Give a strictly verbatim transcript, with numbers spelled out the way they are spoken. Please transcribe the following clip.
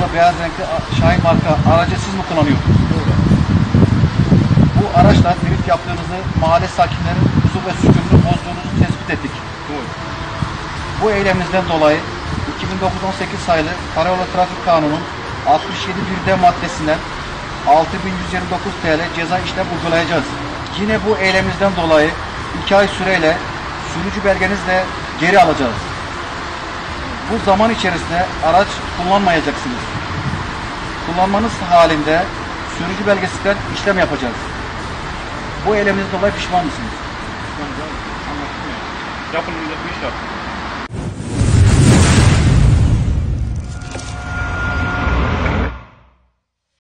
plakalı beyaz renkli Şahin marka aracı siz mi kullanıyorsunuz? Doğru. Bu araçla drift yaptığınızı, mahalle sakinlerin huzur ve sükununu bozduğunuzu tespit ettik. Doğru. Bu eyleminizden dolayı iki bin dokuz on sekiz sayılı Karayolu Trafik Kanunu altmış yedi bir D maddesinden altı bin yüz yirmi dokuz T L ceza işlem uygulayacağız. Yine bu eyleminizden dolayı iki ay süreyle sürücü belgenizi de geri alacağız. Bu zaman içerisinde araç kullanmayacaksınız. Kullanmanız halinde sürücü belgesinden işlem yapacağız. Bu eyleminizden dolayı pişman mısınız? Anlaşılmıyor. Yapılmayacak bir iş yaptım.